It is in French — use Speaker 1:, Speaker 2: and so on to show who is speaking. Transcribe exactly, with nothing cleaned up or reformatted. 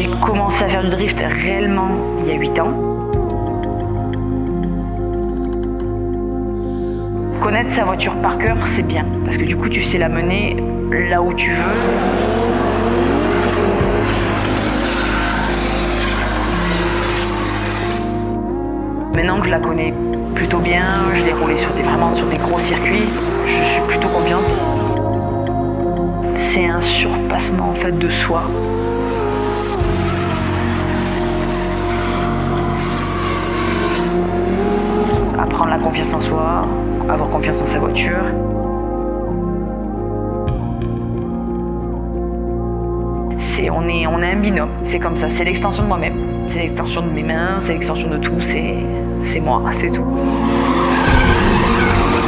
Speaker 1: J'ai commencé à faire du drift réellement il y a huit ans. Connaître sa voiture par cœur, c'est bien, parce que du coup, tu sais la mener là où tu veux. Maintenant que je la connais plutôt bien, je l'ai roulée sur des, vraiment sur des gros circuits, je suis plutôt confiante. C'est un surpassement en fait de soi. Apprendre la confiance en soi, avoir confiance en sa voiture. C'est, on, est, on est un binôme, c'est comme ça, c'est l'extension de moi-même. C'est l'extension de mes mains, c'est l'extension de tout, c'est, c'est moi, c'est tout.